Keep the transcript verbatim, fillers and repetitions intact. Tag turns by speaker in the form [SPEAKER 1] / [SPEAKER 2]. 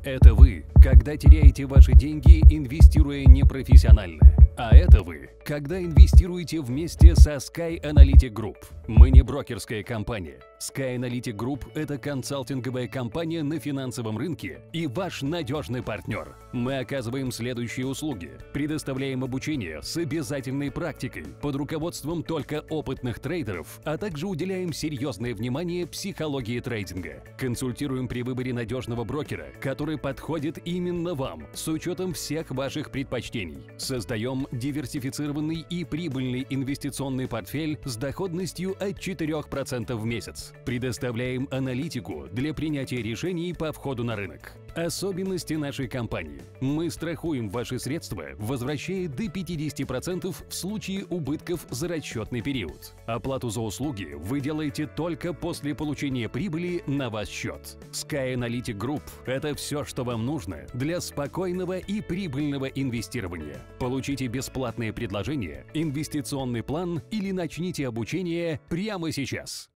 [SPEAKER 1] Это вы, когда теряете ваши деньги, инвестируя непрофессионально. А это вы, когда инвестируете вместе со Sky Analytic Group. Мы не брокерская компания. Sky Analytic Group – это консалтинговая компания на финансовом рынке и ваш надежный партнер. Мы оказываем следующие услуги. Предоставляем обучение с обязательной практикой под руководством только опытных трейдеров, а также уделяем серьезное внимание психологии трейдинга. Консультируем при выборе надежного брокера, который подходит именно вам, с учетом всех ваших предпочтений. Создаем диверсифицированный и прибыльный инвестиционный портфель с доходностью от четырёх процентов в месяц. Предоставляем аналитику для принятия решений по входу на рынок. Особенности нашей компании. Мы страхуем ваши средства, возвращая до пятидесяти процентов в случае убытков за расчетный период. Оплату за услуги вы делаете только после получения прибыли на ваш счет. Sky Analytic Group – это все, что вам нужно для спокойного и прибыльного инвестирования. Получите бесплатное предложение, инвестиционный план или начните обучение прямо сейчас.